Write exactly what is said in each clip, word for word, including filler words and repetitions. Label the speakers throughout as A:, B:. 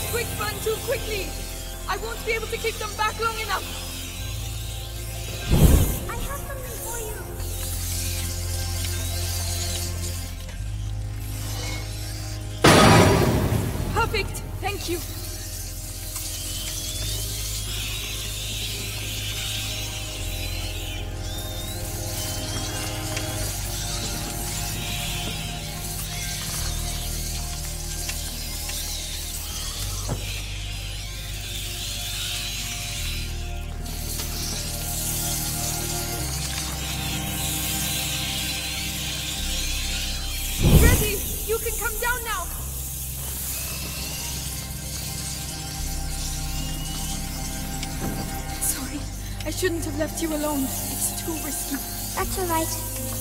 A: Quick, run too quickly! I won't be able to keep them back long enough!
B: I have something for you!
A: Perfect! Thank you! I shouldn't have left you alone. It's too risky.
B: That's all right.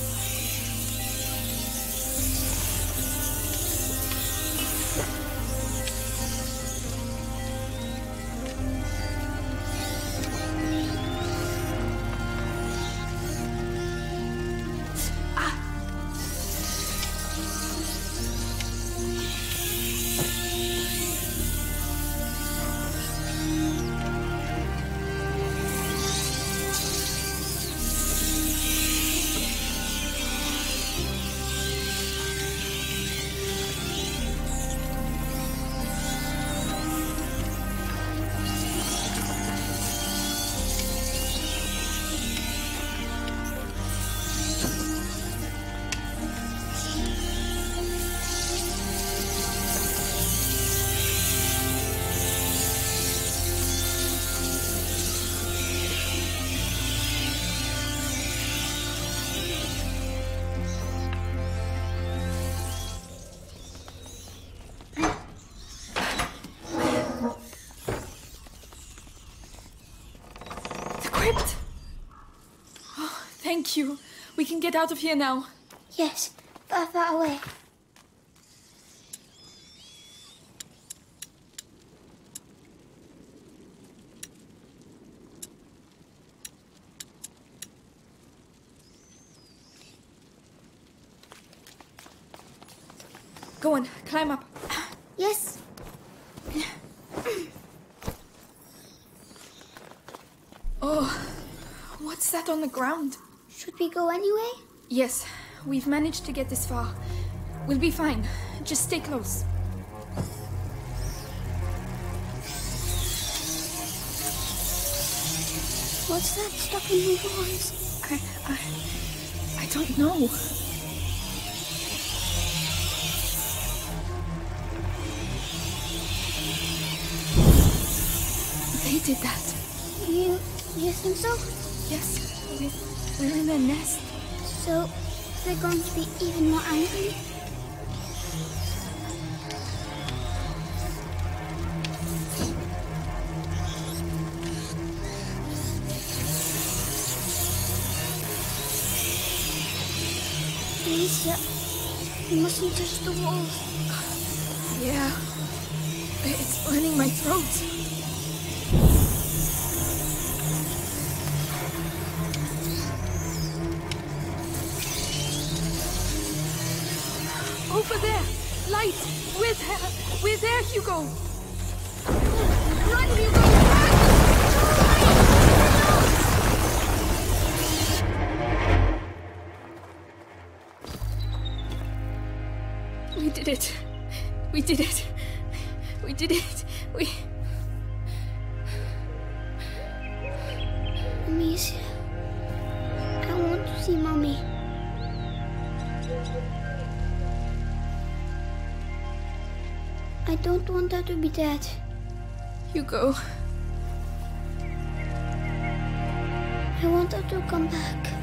A: Thank you. We can get out of here now.
B: Yes, far, far away.
A: Go on, climb up.
B: Yes.
A: Oh, what's that on the ground?
B: Should we go anyway?
A: Yes, we've managed to get this far. We'll be fine. Just stay close.
B: What's that stuck in the walls?
A: I, I, I don't know. They did that.
B: You, you think so?
A: Yes, we, we're in their nest.
B: So, they're going to be even more angry? Amicia, you mustn't touch the walls.
A: Yeah, it's burning my throat. Over there! Light! We're there! We're there, Hugo! Run, Hugo! Run! We did it. We did it. We did it. We...
B: Amicia, I want to see Mommy. I don't want her to be dead.
A: Hugo.
B: I want her to come back.